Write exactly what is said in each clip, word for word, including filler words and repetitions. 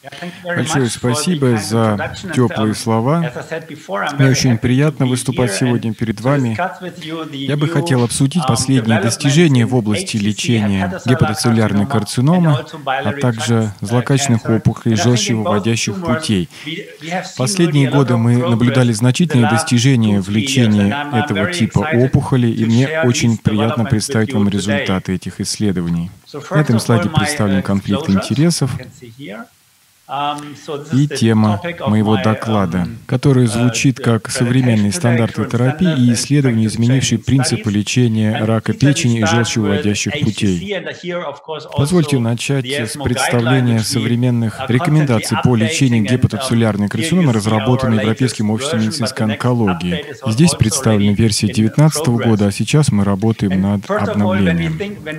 Большое спасибо за теплые слова. Мне очень приятно выступать сегодня перед вами. Я бы хотел обсудить последние достижения в области лечения гепатоцеллярной карциномы, а также злокачественных опухолей желчевыводящих путей. В последние годы мы наблюдали значительные достижения в лечении этого типа опухолей, и мне очень приятно представить вам результаты этих исследований. На этом слайде представлен конфликт интересов и тема моего доклада, который звучит как «Современные стандарты терапии и исследования, изменившие принципы лечения рака печени и желчевыводящих путей». Позвольте начать с представления современных рекомендаций по лечению гепатоцеллярной карциномы, разработанной Европейским обществом медицинской онкологии. Здесь представлена версия две тысячи девятнадцатого года, а сейчас мы работаем над обновлением.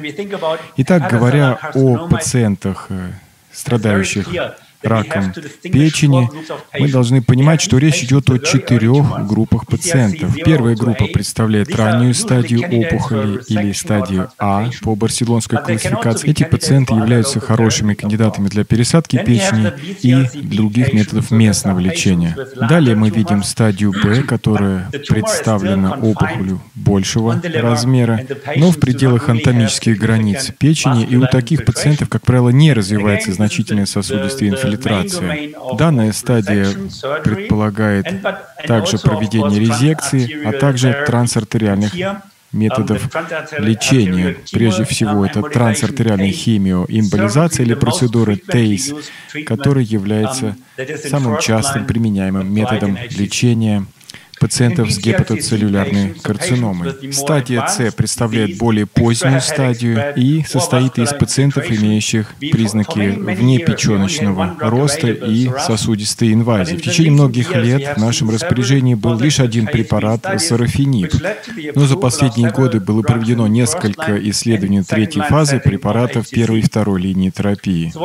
Итак, говоря о пациентах, страдающих раком печени, мы должны понимать, что речь идет о четырех группах пациентов. Первая группа представляет раннюю стадию опухоли или стадию А по барселонской классификации. Эти пациенты являются хорошими кандидатами для пересадки печени и других методов местного лечения. Далее мы видим стадию Б, которая представлена опухолью большего размера, но в пределах анатомических границ печени, и у таких пациентов, как правило, не развивается значительная сосудистая инфильтрация. Данная стадия предполагает также проведение резекции, а также трансартериальных методов лечения. Прежде всего, это трансартериальная химиоэмболизация или процедура ТЭЙС, которая является самым частым применяемым методом лечения пациентов с гепатоцеллюлярной карциномой. Стадия С представляет более позднюю стадию и состоит из пациентов, имеющих признаки внепеченочного роста и сосудистой инвазии. В течение многих лет в нашем распоряжении был лишь один препарат — сарафинип, но за последние годы было проведено несколько исследований третьей фазы препаратов первой и второй линии терапии.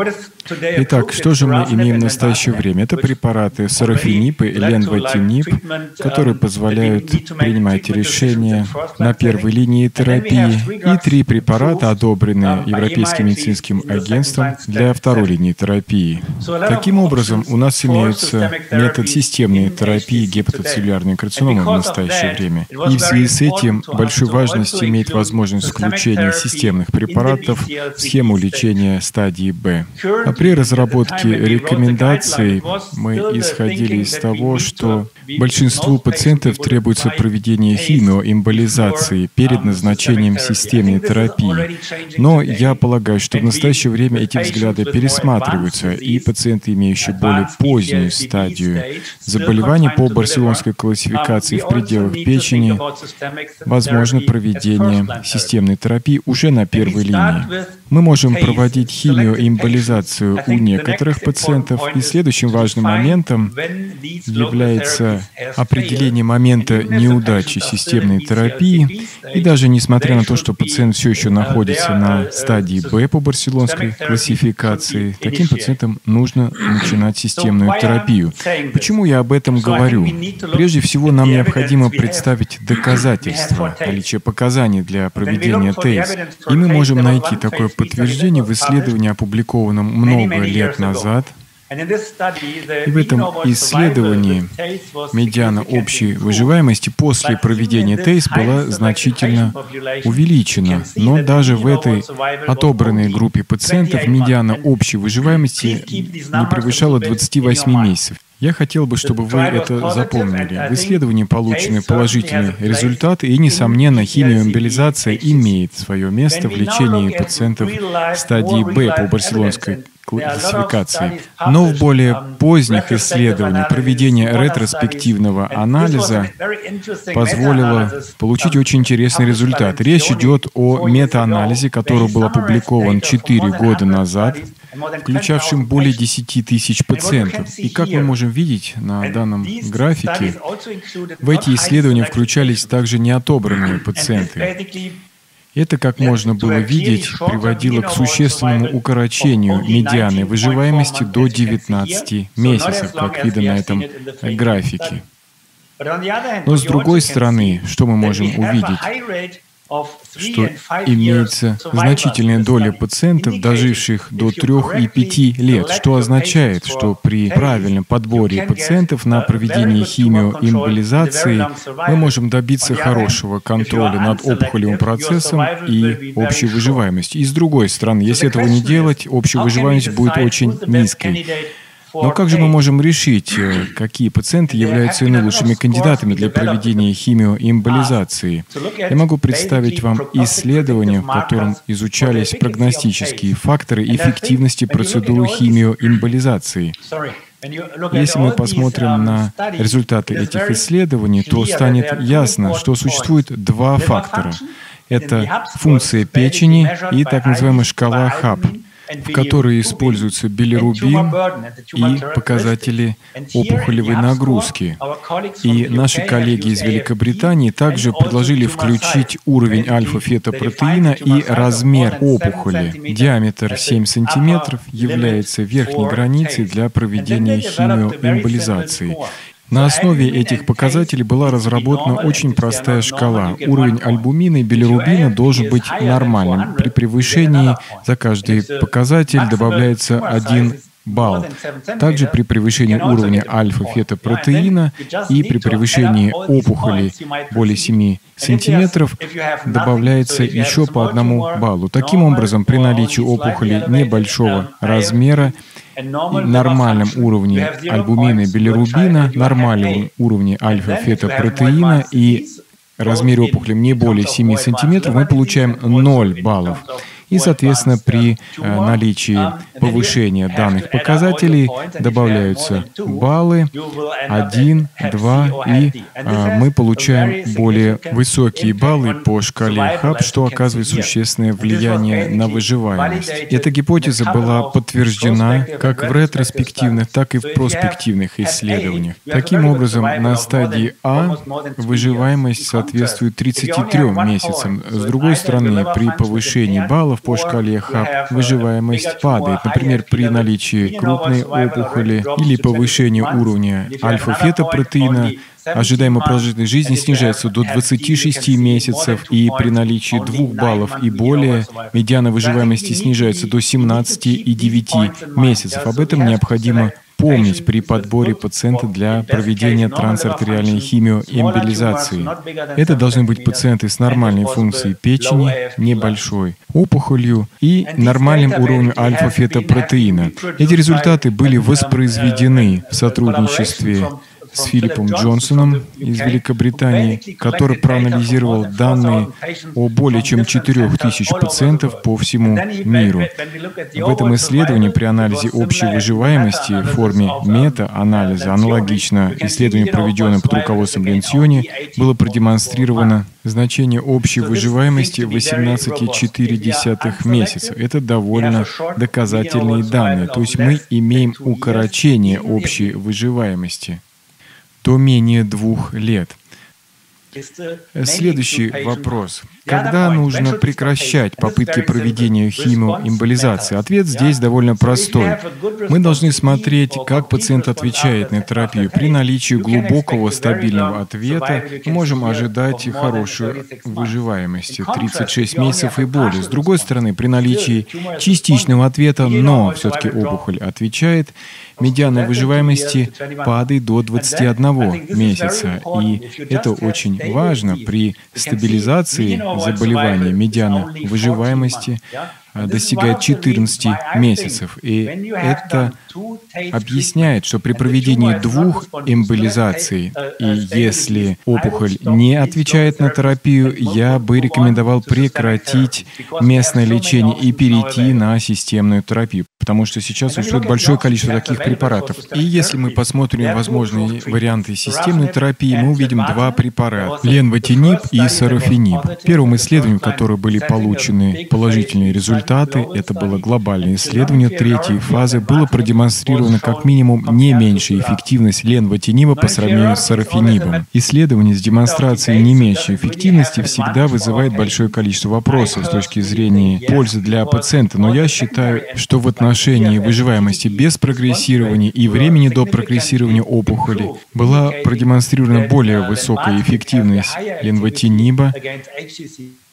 Итак, что же мы имеем в настоящее время? Это препараты сарафинип и ленвотинип, которые позволяют принимать решения на первой линии терапии, и три препарата, одобренные Европейским медицинским агентством для второй линии терапии. Таким образом, у нас имеется метод системной терапии гепатоцеллярной карциномы в настоящее время. И в связи с этим большую важность имеет возможность включения системных препаратов в схему лечения стадии Б. А при разработке рекомендаций мы исходили из того, что большинству пациентов требуется проведение химиоэмболизации перед назначением системной терапии. Но я полагаю, что в настоящее время эти взгляды пересматриваются, и пациенты, имеющие более позднюю стадию заболевания по барселонской классификации в пределах печени, возможно проведение системной терапии уже на первой линии. Мы можем проводить химиоэмболизацию у некоторых пациентов, и следующим важным моментом является определение момента неудачи системной терапии, и даже несмотря на то, что пациент все еще находится на стадии Б по барселонской классификации, таким пациентам нужно начинать системную терапию. Почему я об этом говорю? Прежде всего, нам необходимо представить доказательства наличия показаний для проведения ТЭЙС, и мы можем найти такое подтверждение в исследовании, опубликованном много лет назад. И в этом исследовании медиана общей выживаемости после проведения ТЭЙС была значительно увеличена. Но даже в этой отобранной группе пациентов медиана общей выживаемости не превышала двадцати восьми месяцев. Я хотел бы, чтобы вы это запомнили. В исследовании получены положительные результаты, и, несомненно, химиоэмболизация имеет свое место в лечении пациентов стадии Б по барселонской классификации. Но в более поздних исследованиях проведение ретроспективного анализа позволило получить очень интересный результат. Речь идет о метаанализе, который был опубликован четыре года назад, включавшим более десяти тысяч пациентов. И как мы можем видеть на данном графике, в эти исследования включались также неотобранные пациенты. Это, как можно было видеть, приводило к существенному укорочению медианы выживаемости до девятнадцати месяцев, как видно на этом графике. Но с другой стороны, что мы можем увидеть? что имеется значительная доля пациентов, доживших до трёх и пяти лет, что означает, что при правильном подборе пациентов на проведение химиоэмболизации мы можем добиться хорошего контроля над опухолевым процессом и общей выживаемостью. И с другой стороны, если этого не делать, общая выживаемость будет очень низкой. Но как же мы можем решить, какие пациенты являются наилучшими кандидатами для проведения химиоэмболизации? Я могу представить вам исследование, в котором изучались прогностические факторы эффективности процедуры химиоэмболизации. Если мы посмотрим на результаты этих исследований, то станет ясно, что существует два фактора. Это функция печени и так называемая шкала ХАП, в которой используются билирубин и показатели опухолевой нагрузки. И наши коллеги из Великобритании также предложили включить уровень альфа-фетопротеина и размер опухоли. Диаметр семь сантиметров является верхней границей для проведения химиоэмболизации. На основе этих показателей была разработана очень простая шкала. Уровень альбумина и билирубина должен быть нормальным. При превышении за каждый показатель добавляется один балл. Также при превышении уровня альфа-фетопротеина и при превышении опухоли более семи сантиметров добавляется еще по одному баллу. Таким образом, при наличии опухоли небольшого размера, нормальном уровне альбумина и билирубина, нормальном уровне альфа-фетопротеина и размере опухоли не более семи сантиметров, мы получаем ноль баллов. И, соответственно, при э, наличии повышения данных показателей добавляются баллы один, два, и э, мы получаем более высокие баллы по шкале ХАП, что оказывает существенное влияние на выживаемость. Эта гипотеза была подтверждена как в ретроспективных, так и в проспективных исследованиях. Таким образом, на стадии А выживаемость соответствует тридцати трём месяцам. С другой стороны, при повышении баллов по шкале ХАП выживаемость падает, например, при наличии крупной опухоли или повышении уровня альфа-фетопротеина. Ожидаемая продолжительность жизни снижается до двадцати шести месяцев, и при наличии двух баллов и более медиана выживаемости снижается до семнадцати и девяти месяцев. Об этом необходимо помнить при подборе пациента для проведения трансартериальной химиоэмболизации. Это должны быть пациенты с нормальной функцией печени, небольшой опухолью и нормальным уровнем альфа-фетопротеина. Эти результаты были воспроизведены в сотрудничестве с Филиппом Джонсоном из Великобритании, который проанализировал данные о более чем четырёх тысячах пациентов по всему миру. В этом исследовании при анализе общей выживаемости в форме мета-анализа, аналогично исследованию, проведенному под руководством Ленсьони, было продемонстрировано значение общей выживаемости восемнадцать целых четыре десятых месяца. Это довольно доказательные данные, то есть мы имеем укорочение общей выживаемости до менее двух лет. Следующий вопрос. Когда нужно прекращать попытки проведения химиоэмболизации? Ответ здесь довольно простой. Мы должны смотреть, как пациент отвечает на терапию. При наличии глубокого стабильного ответа мы можем ожидать хорошую выживаемость — тридцать шесть месяцев и более. С другой стороны, при наличии частичного ответа, но все-таки опухоль отвечает, медиана выживаемости падает до двадцати одного месяца. И это очень важно. При стабилизации заболевания медиана выживаемости достигает четырнадцати месяцев. И это объясняет, что при проведении двух эмболизаций, и если опухоль не отвечает на терапию, я бы рекомендовал прекратить местное лечение и перейти на системную терапию, потому что сейчас существует большое количество таких препаратов. И если мы посмотрим возможные варианты системной терапии, мы увидим два препарата — ленвотиниб и сарафиниб. В первом исследовании, в котором были получены положительные результаты, это было глобальное исследование третьей фазы, было продемонстрировано как минимум не меньшая эффективность ленвотиниба по сравнению с сарафинибом. Исследование с демонстрацией не меньшей эффективности всегда вызывает большое количество вопросов с точки зрения пользы для пациента, но я считаю, что в отношении выживаемости без прогрессирования и времени до прогрессирования опухоли была продемонстрирована более высокая эффективность ленвотиниба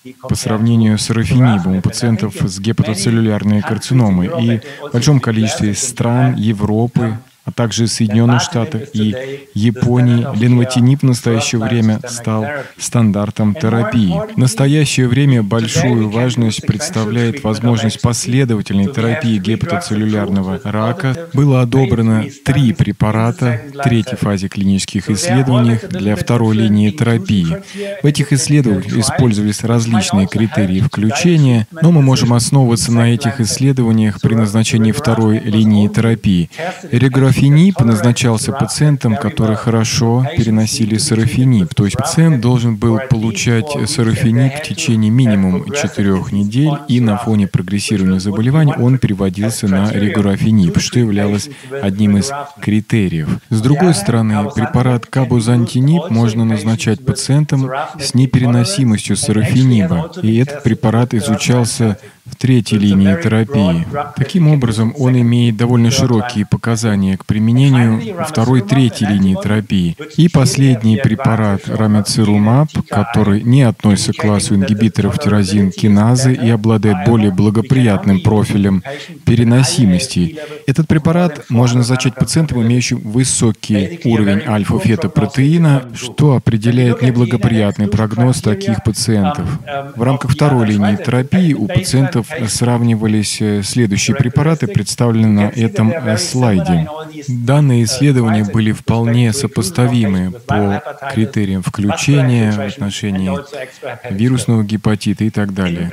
по сравнению с рафинибом у пациентов с гепатоцеллюлярной карциномой. И в большом количестве стран Европы, а также Соединенных Штатов и Японии, ленвотинип в настоящее время стал стандартом терапии. В настоящее время большую важность представляет возможность последовательной терапии гепатоцеллюлярного рака. Было одобрено три препарата в третьей фазе клинических исследований для второй линии терапии. В этих исследованиях использовались различные критерии включения, но мы можем основываться на этих исследованиях при назначении второй линии терапии. Реграфенип назначался пациентам, которые хорошо переносили сарафенип. То есть пациент должен был получать сарафенип в течение минимум четырех недель, и на фоне прогрессирования заболевания он переводился на реграфенип, что являлось одним из критериев. С другой стороны, препарат кабозантинип можно назначать пациентам с непереносимостью сарафениба, и этот препарат изучался в третьей линии терапии. Таким образом, он имеет довольно широкие показания к применению второй и третьей линии терапии. И последний препарат рамицирумаб, который не относится к классу ингибиторов тирозин-киназы и обладает более благоприятным профилем переносимости. Этот препарат можно назначать пациентам, имеющим высокий уровень альфа-фетопротеина, что определяет неблагоприятный прогноз таких пациентов. В рамках второй линии терапии у пациентов сравнивались следующие препараты, представленные на этом слайде. Данные исследования были вполне сопоставимы по критериям включения в отношении вирусного гепатита и так далее.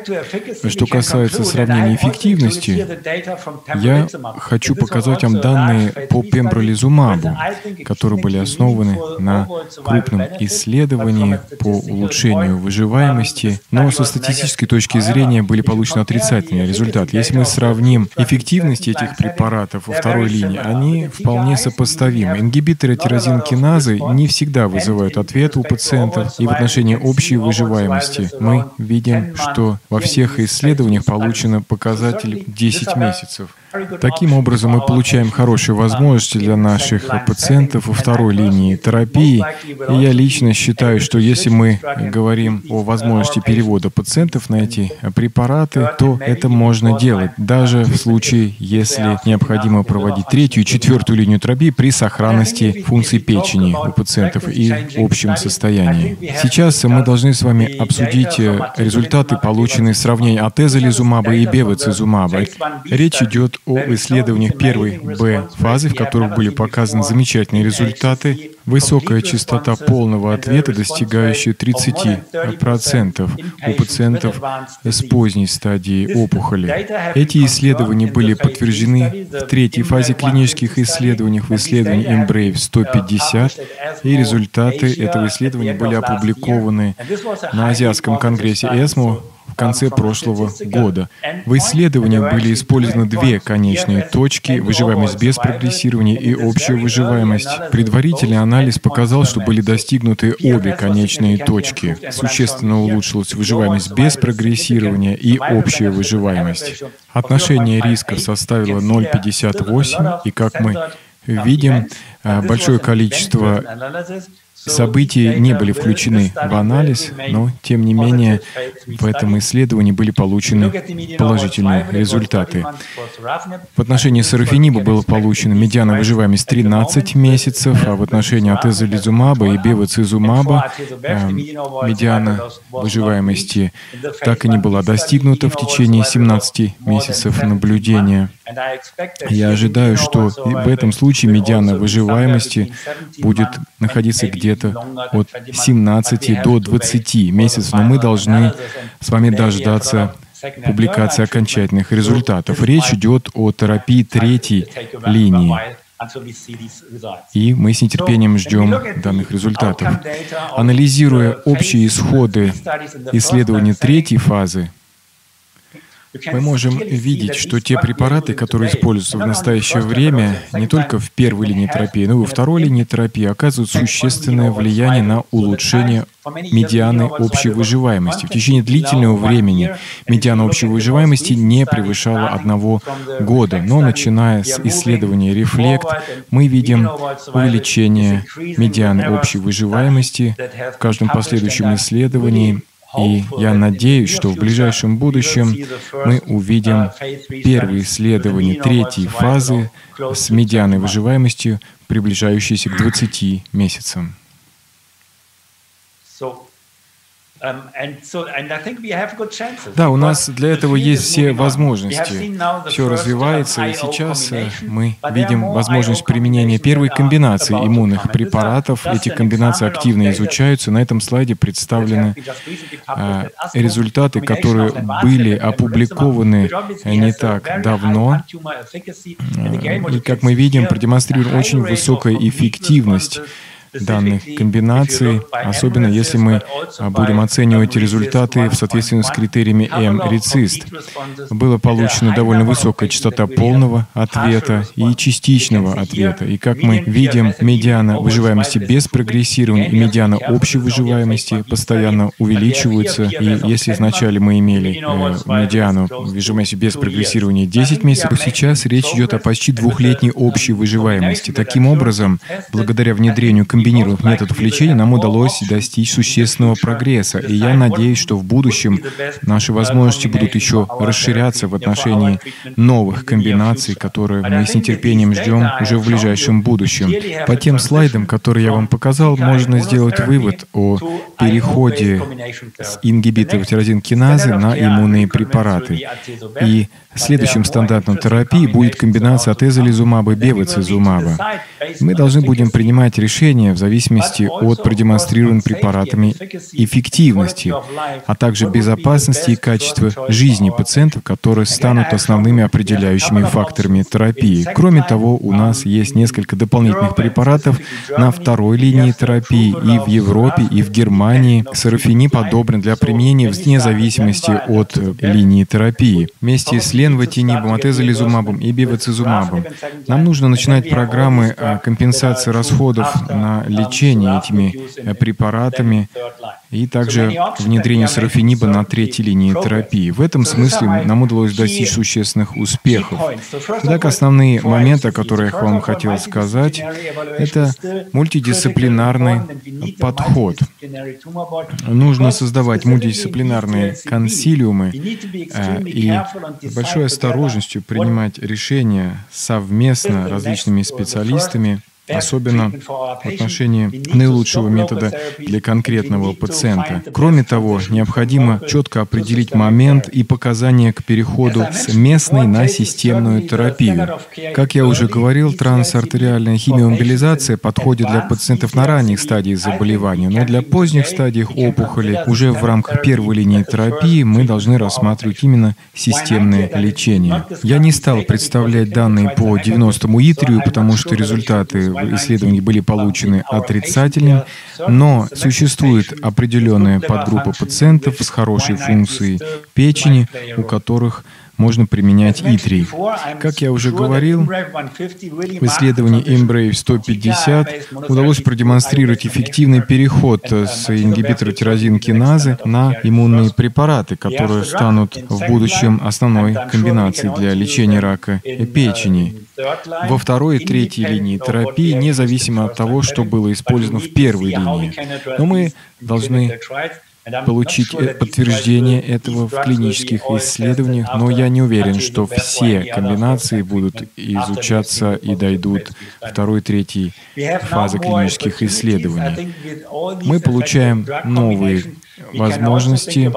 Что касается сравнения эффективности, я хочу показать вам данные по пембролизумабу, которые были основаны на крупном исследовании по улучшению выживаемости, но со статистической точки зрения были получены отрицательные результаты. Если мы сравним эффективность этих препаратов во второй линии, они вполне сопоставимы. Ингибиторы тирозин-киназы не всегда вызывают ответ у пациентов, и в отношении общей выживаемости мы видим, что во всех исследованиях получено показатель десять месяцев. Таким образом, мы получаем хорошие возможности для наших пациентов во второй линии терапии. И я лично считаю, что если мы говорим о возможности перевода пациентов на эти препараты, то это можно делать, даже в случае, если необходимо проводить третью и четвертую линию терапии при сохранности функций печени у пациентов и общем состоянии. Сейчас мы должны с вами обсудить результаты, полученные в сравнении атезолизумаба и бевацизумаба. Речь идет о исследованиях первой Б-фазы, в которых были показаны замечательные результаты, высокая частота полного ответа, достигающая тридцати процентов у пациентов с поздней стадии опухоли. Эти исследования были подтверждены в третьей фазе клинических исследований, в исследовании Embrave сто пятьдесят, и результаты этого исследования были опубликованы на Азиатском конгрессе эсмо в конце прошлого года. В исследовании были использованы две конечные точки — выживаемость без прогрессирования и общая выживаемость. Предварительный анализ показал, что были достигнуты обе конечные точки. Существенно улучшилась выживаемость без прогрессирования и общая выживаемость. Отношение рисков составило ноль целых пятьдесят восемь сотых, и, как мы видим, большое количество события не были включены в анализ, но, тем не менее, в этом исследовании были получены положительные результаты. В отношении сарафениба было получено медиана выживаемость тринадцать месяцев, а в отношении атезолизумаба и бевацизумаба э, медиана выживаемости так и не была достигнута в течение семнадцати месяцев наблюдения. Я ожидаю, что в этом случае медиана выживаемости будет находиться где-то от семнадцати до двадцати месяцев, но мы должны с вами дождаться публикации окончательных результатов. Речь идет о терапии третьей линии, и мы с нетерпением ждем данных результатов. Анализируя общие исходы исследований третьей фазы, мы можем видеть, что те препараты, которые используются в настоящее время, не только в первой линии терапии, но и во второй линии терапии, оказывают существенное влияние на улучшение медианы общей выживаемости. В течение длительного времени медиана общей выживаемости не превышала одного года, но начиная с исследования «Рефлект» мы видим увеличение медианы общей выживаемости в каждом последующем исследовании И я надеюсь, что в ближайшем будущем мы увидим первые исследования третьей фазы с медианной выживаемостью, приближающейся к двадцати месяцам. Да, у нас для этого есть все возможности. Все развивается, и сейчас мы видим возможность применения первой комбинации иммунных препаратов. Эти комбинации активно изучаются. На этом слайде представлены а, результаты, которые были опубликованы не так давно. И, как мы видим, продемонстрируем очень высокую эффективность данных комбинаций, особенно если мы будем оценивать результаты в соответствии с критериями эм-рецест. Была получена довольно высокая частота полного ответа и частичного ответа. И как мы видим, медиана выживаемости без прогрессирования и медиана общей выживаемости постоянно увеличиваются. И если вначале мы имели э, медиану выживаемости без прогрессирования десять месяцев, то сейчас речь идет о почти двухлетней общей выживаемости. Таким образом, благодаря внедрению комбинаций комбинированных методов лечения нам удалось достичь существенного прогресса. И я надеюсь, что в будущем наши возможности будут еще расширяться в отношении новых комбинаций, которые мы с нетерпением ждем уже в ближайшем будущем. По тем слайдам, которые я вам показал, можно сделать вывод о переходе с ингибиторов тирозин-киназы на иммунные препараты. И следующим стандартом терапии будет комбинация атезолизумаба и бевацизумаба. Мы должны будем принимать решения в зависимости от продемонстрированной препаратами эффективности, а также безопасности и качества жизни пациентов, которые станут основными определяющими факторами терапии. Кроме того, у нас есть несколько дополнительных препаратов на второй линии терапии и в Европе, и в Германии. Сарафинип одобрен для применения вне зависимости от линии терапии. Вместе с ленвотинибом, атезолизумабом и бевацизумабом нам нужно начинать программы компенсации расходов на лечение этими препаратами и также внедрение сарафиниба на третьей линии терапии. В этом смысле нам удалось достичь существенных успехов. Итак, основные моменты, которые я вам хотел сказать, это мультидисциплинарный подход. Нужно создавать мультидисциплинарные консилиумы и с большой осторожностью принимать решения совместно различными специалистами, особенно в отношении наилучшего метода для конкретного пациента. Кроме того, необходимо четко определить момент и показания к переходу с местной на системную терапию. Как я уже говорил, трансартериальная химиомобилизация подходит для пациентов на ранних стадиях заболевания, но для поздних стадий опухоли уже в рамках первой линии терапии мы должны рассматривать именно системное лечение. Я не стал представлять данные по девяностому итрию, потому что результаты исследований были получены отрицательными, но существует определенная подгруппа пациентов с хорошей функцией печени, у которых можно применять итрий. Как я уже говорил, в исследовании Embrave сто пятьдесят удалось продемонстрировать эффективный переход с ингибитора тирозин-киназы на иммунные препараты, которые станут в будущем основной комбинацией для лечения рака печени. Во второй и третьей линии терапии, независимо от того, что было использовано в первой линии. Но мы должны получить подтверждение этого в клинических исследованиях, но я не уверен, что все комбинации будут изучаться и дойдут второй, третьей фазы клинических исследований. Мы получаем новые возможности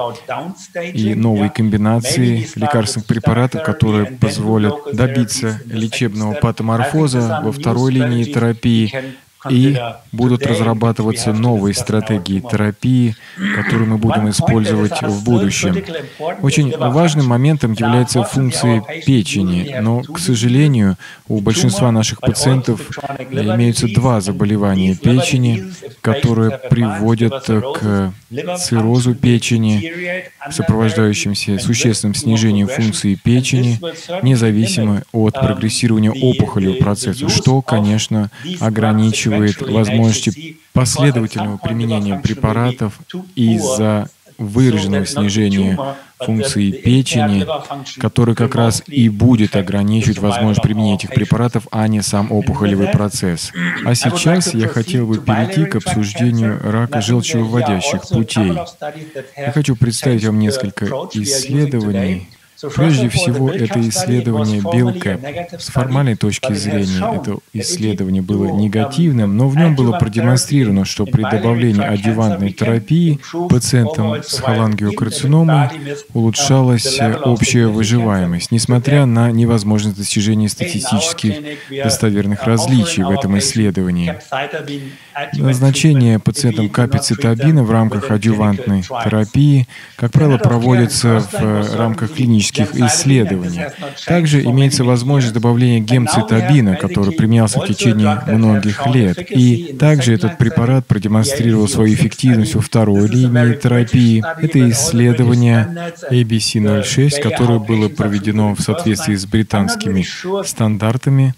и новые комбинации лекарственных препаратов, которые позволят добиться лечебного патоморфоза во второй линии терапии, и будут разрабатываться новые стратегии терапии, которые мы будем использовать в будущем. Очень важным моментом является функция печени, но, к сожалению, у большинства наших пациентов имеются два заболевания печени, которые приводят к циррозу печени, сопровождающимся существенным снижением функции печени, независимо от прогрессирования опухолевого процесса, что, конечно, ограничивает возможности последовательного применения препаратов из-за выраженного снижения функции печени, который как раз и будет ограничивать возможность применения этих препаратов, а не сам опухолевый процесс. А сейчас я хотел бы перейти к обсуждению рака желчевыводящих путей. Я хочу представить вам несколько исследований. Прежде всего, это исследование Билл-Кэп. С формальной точки зрения, это исследование было негативным, но в нем было продемонстрировано, что при добавлении адъювантной терапии пациентам с холангиокарциномой улучшалась общая выживаемость, несмотря на невозможность достижения статистически достоверных различий в этом исследовании. Назначение пациентам капицитабина в рамках адъювантной терапии, как правило, проводится в рамках клинических исследований. Также имеется возможность добавления гемцитабина, который применялся в течение многих лет. И также этот препарат продемонстрировал свою эффективность во второй линии терапии. Это исследование эй би си ноль шесть, которое было проведено в соответствии с британскими стандартами.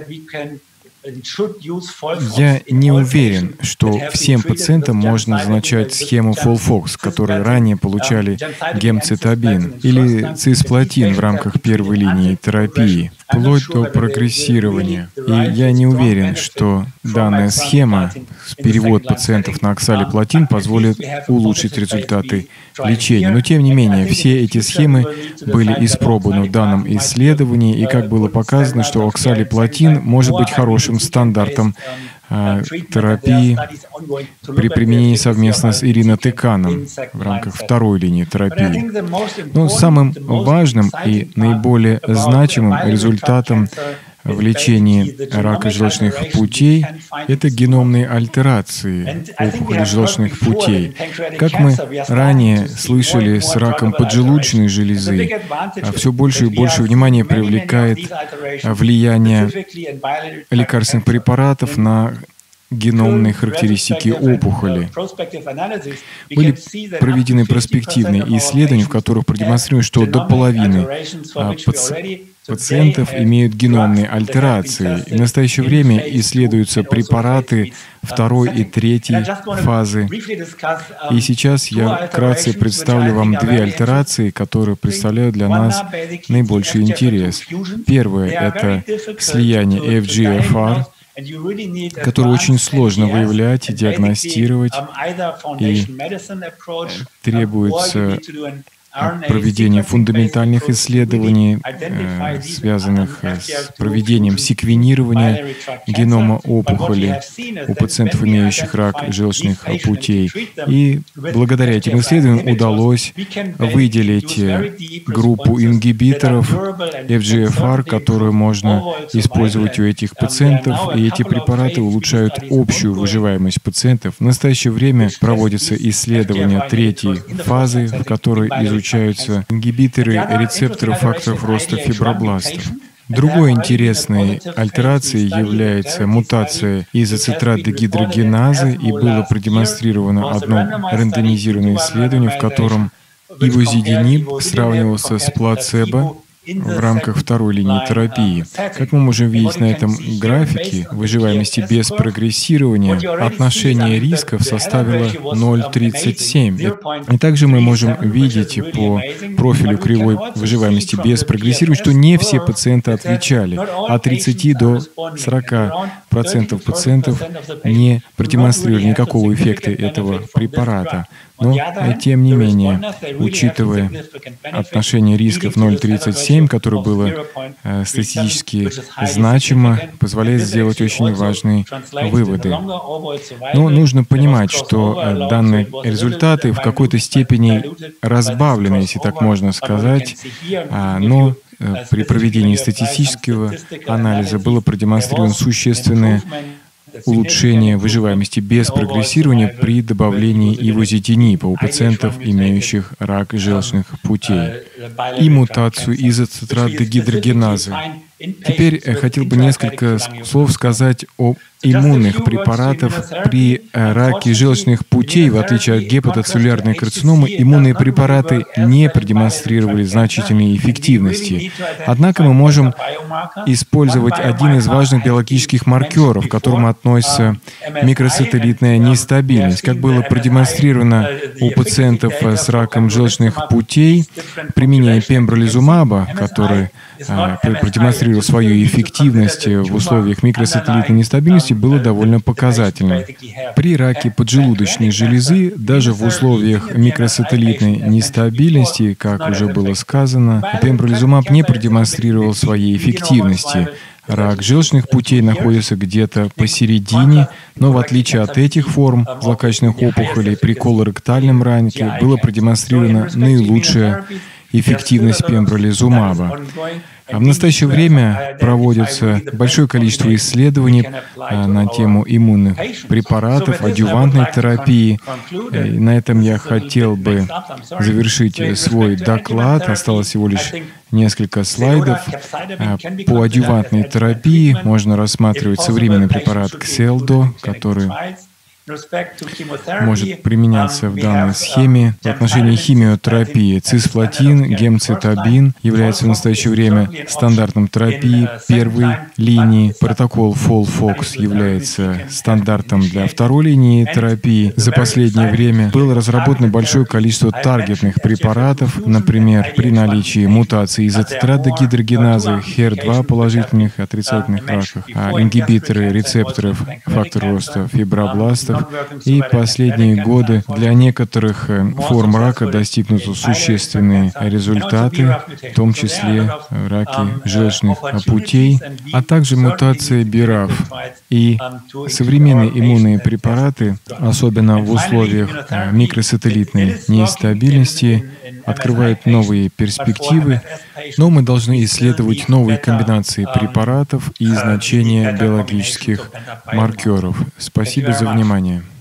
Я не уверен, что всем пациентам можно назначать схему Folfox, которые ранее получали гемцитабин или цисплатин в рамках первой линии терапии, вплоть до прогрессирования. И я не уверен, что данная схема, перевод пациентов на оксалиплатин, позволит улучшить результаты лечения. Но тем не менее, все эти схемы были испробованы в данном исследовании, и как было показано, что оксалиплатин может быть хорошим стандартом э, терапии при применении совместно с иринотеканом в рамках второй линии терапии. Но самым важным и наиболее значимым результатом в лечении рака желчных путей — это геномные альтерации опухоли желчных путей. Как мы ранее слышали с раком поджелудочной железы, все больше и больше внимания привлекает влияние лекарственных препаратов на геномные характеристики опухоли. Были проведены проспективные исследования, в которых продемонстрировано, что до половины паци- пациентов имеют геномные альтерации. И в настоящее время исследуются препараты второй и третьей фазы. И сейчас я вкратце представлю вам две альтерации, которые представляют для нас наибольший интерес. Первое — это слияние эф джи эф ар, которую очень сложно выявлять и диагностировать, и требуется проведение фундаментальных исследований, э, связанных с проведением секвенирования генома опухоли у пациентов, имеющих рак желчных путей. И благодаря этим исследованиям удалось выделить группу ингибиторов эф джи эф ар, которую можно использовать у этих пациентов, и эти препараты улучшают общую выживаемость пациентов. В настоящее время проводятся исследования третьей фазы, в которой изучаются ингибиторы рецепторов факторов роста фибробластов. Другой интересной альтерацией является мутация изоцитрат-дегидрогеназы, и было продемонстрировано одно рандомизированное исследование, в котором ивозидинип сравнивался с плацебо в рамках второй линии терапии. Как мы можем видеть на этом графике выживаемости без прогрессирования, отношение рисков составило ноль целых тридцать семь. И также мы можем видеть по профилю кривой выживаемости без прогрессирования, что не все пациенты отвечали. От тридцати до сорока процентов пациентов не продемонстрировали никакого эффекта этого препарата. Но, тем не менее, учитывая отношение рисков ноль целых тридцать семь, которое было э, статистически значимо, позволяет сделать очень важные выводы. Но нужно понимать, что э, данные результаты в какой-то степени разбавлены, если так можно сказать, а, но э, при проведении статистического анализа было продемонстрировано существенное улучшение выживаемости без прогрессирования при добавлении ивозидинипа у пациентов, имеющих рак желчных путей, и мутацию изоцитрат-дегидрогеназы. Теперь я хотел бы несколько слов сказать о иммунных препаратах при раке желчных путей. В отличие от гепатоцеллюлярной карциномы, иммунные препараты не продемонстрировали значительной эффективности. Однако мы можем использовать один из важных биологических маркеров, к которому относится микросателлитная нестабильность. Как было продемонстрировано у пациентов с раком желчных путей, применение пембролизумаба, который а, продемонстрировал свою эффективность в условиях микросателлитной нестабильности, было довольно показательным. При раке поджелудочной железы, даже в условиях микросателлитной нестабильности, как уже было сказано, пембролизумаб не продемонстрировал своей эффективности. Рак желчных путей находится где-то посередине, но в отличие от этих форм злокачественных опухолей, при колоректальном раке было продемонстрирована наилучшая эффективность пембролизумаба. А в настоящее время проводится большое количество исследований на тему иммунных препаратов, адъювантной терапии. И на этом я хотел бы завершить свой доклад. Осталось всего лишь несколько слайдов. По адъювантной терапии можно рассматривать современный препарат Кселдо, который может применяться в данной схеме. В отношении химиотерапии цисплатин, гемцитабин является в настоящее время стандартом терапии первой линии. Протокол Фолфокс является стандартом для второй линии терапии. За последнее время было разработано большое количество таргетных препаратов, например, при наличии мутации изотетрадогидрогеназы, хер два положительных и отрицательных раках, а ингибиторы рецепторов фактора роста фибробластов. И последние годы для некоторых форм рака достигнуты существенные результаты, в том числе раки желчных путей, а также мутация би эр эф. И современные иммунные препараты, особенно в условиях микросателлитной нестабильности, открывают новые перспективы, но мы должны исследовать новые комбинации препаратов и значения биологических маркеров. Спасибо за внимание.